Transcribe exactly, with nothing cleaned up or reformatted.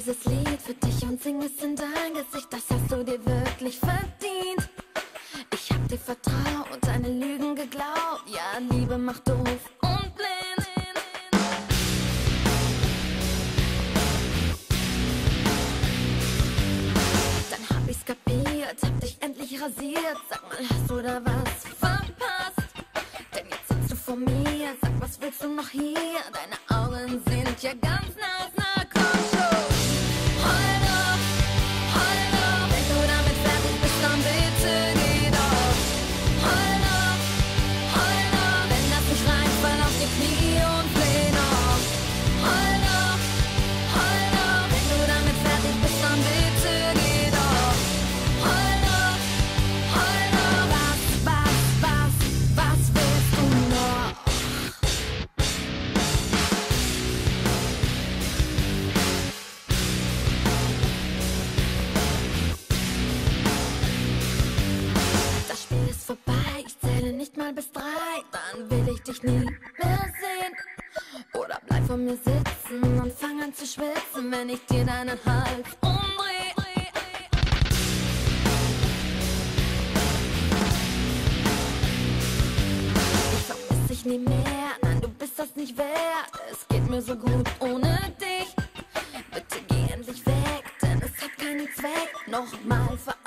dieses Lied für dich und sing es in dein Gesicht. Das hast du dir wirklich verdient. Ich hab dir vertraut, deine Lügen geglaubt. Ja, Liebe macht doof und blind. Dann hab ich's kapiert, hab dich endlich rasiert. Sag mal, hast du da was verpasst? Denn jetzt sitzt du vor mir, sag, was willst du noch hier? Deine Augen sind ja ganz nass, na komm schon. Heul doch, heul doch, wenn du damit fertig bist, dann bitte geh doch. Heul doch, heul doch, wenn das nicht reicht, fall auf die Knie und fleh noch. Heul doch, heul doch, wenn du damit fertig bist, dann bitte geh doch. Heul doch, heul doch, was, was, was, was willst du noch? Das Spiel ist vorbei, ich zähle nicht mal bis drei, dann will ich dich nie mehr sehen. Oder bleib vor mir sitzen und fang an zu schwitzen, wenn ich dir deinen Hals umdreh. Ich vermiss dich nie mehr, nein, du bist das nicht wert. Es geht mir so gut ohne dich. Bitte geh endlich weg, denn es hat keinen Zweck. Nochmal ver